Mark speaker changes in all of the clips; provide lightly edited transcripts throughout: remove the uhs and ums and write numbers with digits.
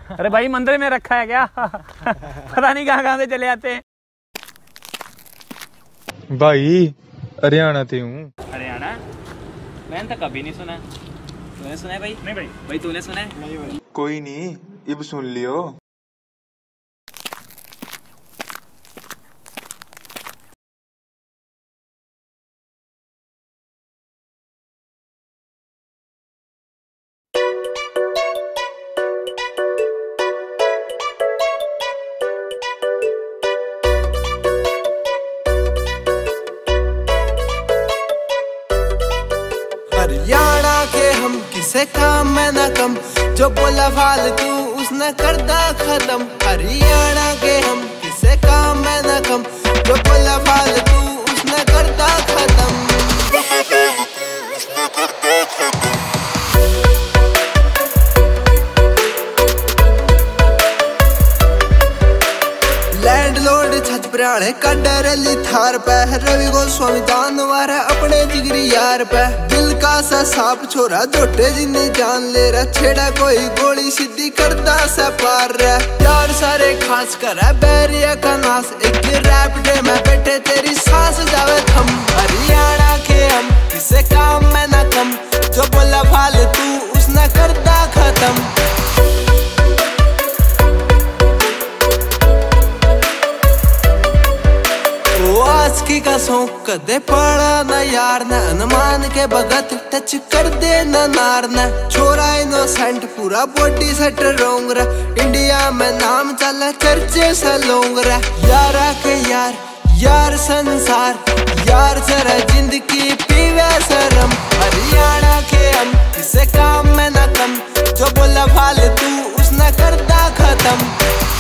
Speaker 1: अरे भाई मंदिर में रखा है क्या? पता नहीं कहाँ से चले आते हैं।
Speaker 2: भाई हरियाणा से हूँ।
Speaker 1: हरियाणा? मैंने तो कभी नहीं सुना। तूने सुना है भाई? नहीं भाई। भाई तूने सुना है? नहीं भाई।
Speaker 2: कोई नहीं, अब सुन लियो।
Speaker 3: हरियाणा के हम किसे काम में न कम, जो बोला फालतू उसने कर दा खत्म। हरियाणा के हम किसे काम में न कम, जो बोला फालतू उसने कर दा खत्म। लैंडलॉर्ड छत प्राणे का डरली थार पे, रवि गोस्वामी जानवर है अपने जिगरी यार पे। दिल का सा सांप छोरा जोटे जिन्हें जान ले रहा, छेड़ा कोई गोली सीधी करदा सा पार रहा। यार सारे खास कर बैरिया का नाश, एक रैप डे में बैठे तेरी सांस जावे थम। हरियाणा के हम किसे काम में न कम, जो बोला फालतू उसने करदा खत्म। आज की कसों कदे पड़ा न यार न, अनुमान के भगत टच कर दे न नार न। छोरा इनोसेंट पूरा बॉडी सेट रोंग रहा, इंडिया में नाम चला चर्चे से लोंग रहा। यारा के यार यार संसार, यार जरा जिंदगी पीवे शर्म। हरियाणा के हम किसे काम में न कम, जो बोला फालतू उसने करदा खत्म।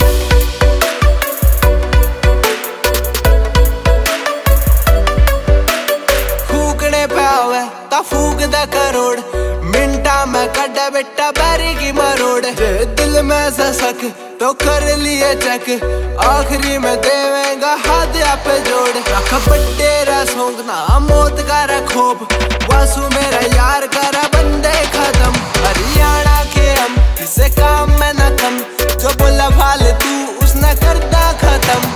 Speaker 3: फूक दा करोड़ मिंटा में कड्डा बेटा बैरी की मरोड़। दिल में से सक तो कर लिए चेक, आखिरी में देवेगा हाथ आप जोड़। रख बड्डेरा सोंगना मौत का रखोब, वासु मेरा यार करा बंदे खत्म। हरियाणा के हम किसे काम में न कम, जो बोला फालतू उसने करदा खत्म।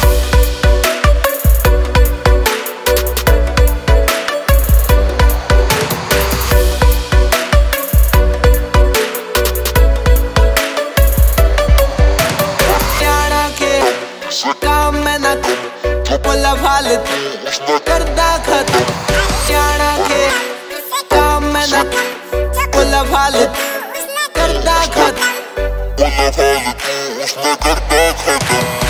Speaker 3: काम में न बोला फालतू करदा खत्म। हरियाणा के काम में न बोला फालतू करदा खत्म।